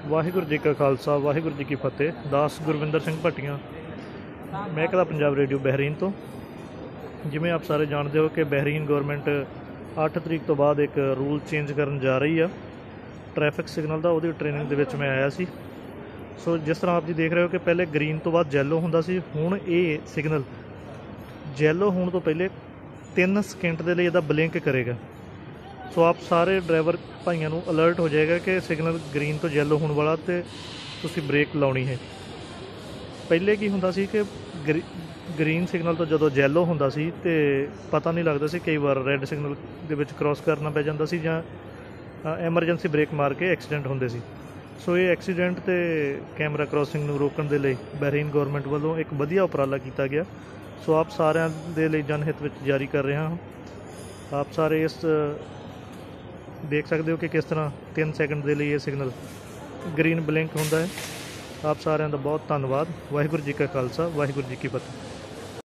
ਵਾਹਿਗੁਰੂ ਜੀ ਕਾ ਖਾਲਸਾ ਵਾਹਿਗੁਰੂ ਜੀ ਕੀ ਫਤਿਹ। ਦਾਸ ਗੁਰਵਿੰਦਰ ਸਿੰਘ ਭੱਟੀਆਂ, ਮਹਿਕਮਾ Punjab radio Bahrain ਤੋਂ। ਜਿਵੇਂ ਆਪ ਸਾਰੇ ਜਾਣਦੇ ਹੋ ਕਿ ਬਹਿਰੀਨ ਗੌਰਮੈਂਟ 8 ਤਰੀਕ ਤੋਂ ਬਾਅਦ ਇੱਕ ਰੂਲ ਚੇਂਜ ਕਰਨ ਜਾ ਰਹੀ ਆ ਟ੍ਰੈਫਿਕ ਸਿਗਨਲ ਦਾ। ਉਹਦੀ ਟ੍ਰੇਨਿੰਗ ਦੇ ਵਿੱਚ ਮੈਂ ਆਇਆ ਸੀ। ਸੋ ਜਿਸ ਤਰ੍ਹਾਂ ਆਪ ਜੀ ਦੇਖ ਰਹੇ ਹੋ ਕਿ ਪਹਿਲੇ ਗਰੀਨ ਤੋਂ ਬਾਅਦ ਜੈਲੋ ਹੁੰਦਾ ਸੀ, ਹੁਣ ਇਹ ਸਿਗਨਲ ਜੈਲੋ ਹੋਣ ਤੋਂ ਪਹਿਲੇ 3 ਸਕਿੰਟ ਦੇ ਲਈ ਇਹਦਾ ਬਲਿੰਕ ਕਰੇਗਾ। ਸੋ ਆਪ ਸਾਰੇ ਡਰਾਈਵਰ ਭਾਈਆਂ ਨੂੰ ਅਲਰਟ ਹੋ ਜਾਏਗਾ ਕਿ ਸਿਗਨਲ ਗਰੀਨ ਤੋਂ ਜੈਲੋ ਹੋਣ ਵਾਲਾ ਅਤੇ ਤੁਸੀਂ ਬ੍ਰੇਕ ਲਾਉਣੀ ਹੈ। ਪਹਿਲੇ ਕੀ ਹੁੰਦਾ ਸੀ ਕਿ ਗਰੀਨ ਸਿਗਨਲ ਤੋਂ ਜਦੋਂ ਜੈਲੋ ਹੁੰਦਾ ਸੀ ਅਤੇ ਪਤਾ ਨਹੀਂ ਲੱਗਦਾ ਸੀ, ਕਈ ਵਾਰ ਰੈੱਡ ਸਿਗਨਲ ਦੇ ਵਿੱਚ ਕ੍ਰੋਸ ਕਰਨਾ ਪੈ ਜਾਂਦਾ ਸੀ ਜਾਂ ਐਮਰਜੈਂਸੀ ਬ੍ਰੇਕ ਮਾਰ ਕੇ ਐਕਸੀਡੈਂਟ ਹੁੰਦੇ ਸੀ। ਸੋ ਇਹ ਐਕਸੀਡੈਂਟ ਅਤੇ ਕੈਮਰਾ ਕ੍ਰੋਸਿੰਗ ਨੂੰ ਰੋਕਣ ਦੇ ਲਈ ਬਹਿਰੀਨ ਗੌਰਮੈਂਟ ਵੱਲੋਂ ਇੱਕ ਵਧੀਆ ਉਪਰਾਲਾ ਕੀਤਾ ਗਿਆ। ਸੋ ਆਪ ਸਾਰਿਆਂ ਦੇ ਲਈ ਜਨਹਿਤ ਵਿੱਚ ਜਾਰੀ ਕਰ ਰਿਹਾ ਹਾਂ। ਆਪ ਸਾਰੇ ਇਸ ਦੇਖ ਸਕਦੇ ਹੋ ਕਿ ਕਿਸ ਤਰ੍ਹਾਂ 3 ਸੈਕਿੰਡ ਦੇ ਲਈ ਇਹ ਸਿਗਨਲ ਗਰੀਨ ਬਲਿੰਕ ਹੁੰਦਾ ਹੈ। ਆਪ ਸਾਰਿਆਂ ਦਾ ਬਹੁਤ ਧੰਨਵਾਦ। ਵਾਹਿਗੁਰੂ ਜੀ ਕਾ ਖਾਲਸਾ ਵਾਹਿਗੁਰੂ ਜੀ ਕੀ ਫਤਿਹ।